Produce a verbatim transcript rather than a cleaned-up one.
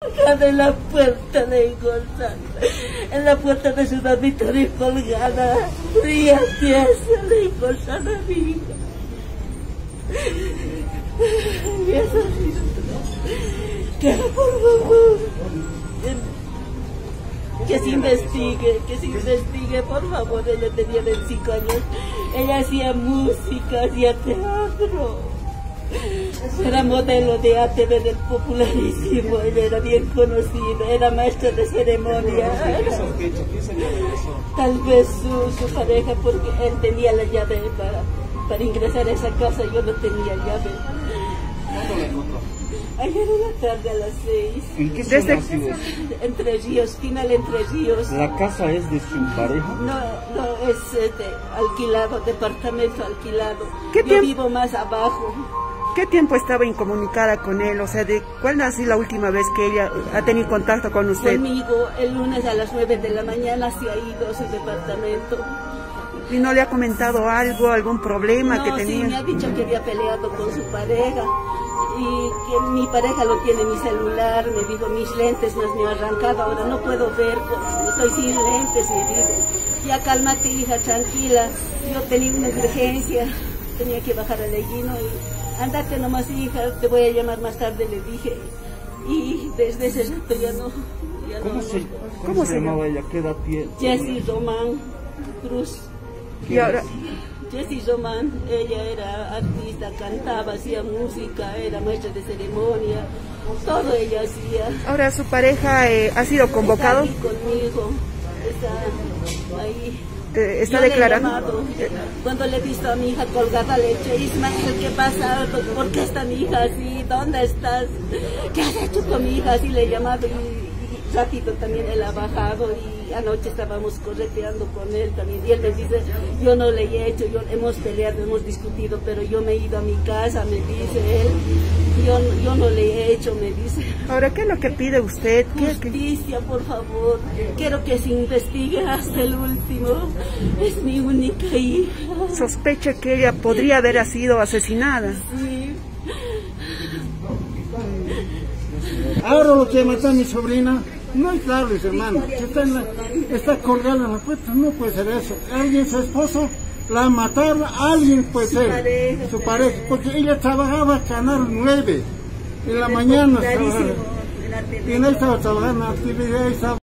colgada en la puerta de encontrar, en la puerta de su dormitorio colgada, fría, tiesa, de encontrar a mi hija. Que por favor, que se investigue, que se investigue, por favor. Ella tenía veinticinco años, ella hacía música, hacía teatro, era modelo de A T V del popularísimo, ella era bien conocida, era maestra de ceremonia. Tal vez su, su pareja, porque él tenía la llave para, para ingresar a esa casa, yo no tenía llave. ¿Cuándo la encontró? Ayer en la tarde a las seis. ¿En qué zona ha sido? Entre Ríos, final Entre Ríos. ¿La casa es de su pareja? No, no, es este, alquilado, departamento alquilado. ¿Qué Yo tiempo? vivo más abajo. ¿Qué tiempo estaba incomunicada con él? O sea, ¿de cuál ha sido la última vez que ella ha tenido contacto con usted? Conmigo, el lunes a las nueve de la mañana se ha ido a su departamento. ¿Y no le ha comentado algo, algún problema No, que tenía? sí, me ha dicho que había peleado con su pareja y que mi pareja lo tiene en mi celular. Me dijo, mis lentes más me ha arrancado, ahora no puedo ver, estoy sin lentes, me dijo. Ya cálmate, hija, tranquila, yo tenía una emergencia, tenía que bajar al Eguino y andate nomás, hija, te voy a llamar más tarde, le dije. Y desde ese rato ya no... Ya ¿Cómo, no, se, no. ¿Cómo ¿Cómo se se llamaba ella? ¿Qué edad tiene? Jessie Román Cruz. Y ahora, Jessie Román, ella era artista, cantaba, hacía música, era maestra de ceremonia, todo ella hacía. ahora su pareja eh, ha sido convocado, Está aquí conmigo, está ahí. eh, está Yo le he declarando. llamado. Cuando le he visto a mi hija colgada, le he dicho, Ismael, ¿qué pasa? ¿Por qué está mi hija así? ¿Dónde estás? ¿Qué has hecho con mi hija? Así le he llamado y, y rápido también él ha bajado y anoche estábamos correteando con él también. Y él me dice, yo no le he hecho, yo, hemos peleado, hemos discutido, pero yo me he ido a mi casa, me dice él. Yo, yo no le he hecho, me dice. Ahora, ¿qué es lo que pide usted? ¿Qué, qué? Justicia, por favor. Quiero que se investigue hasta el último. Es mi única hija. Sospecha que ella podría haber sido asesinada. Sí. Ahora lo que mató a mi sobrina, no hay claves, hermano. Está, en la, está colgada en la puerta, no puede ser eso. Alguien, su esposo, la mataron, alguien puede Su ser, pareja, su pareja, porque ella trabajaba Canal nueve, en la mañana trabajaba, Clarísimo, en la y tele. no estaba trabajando en la actividad, estaba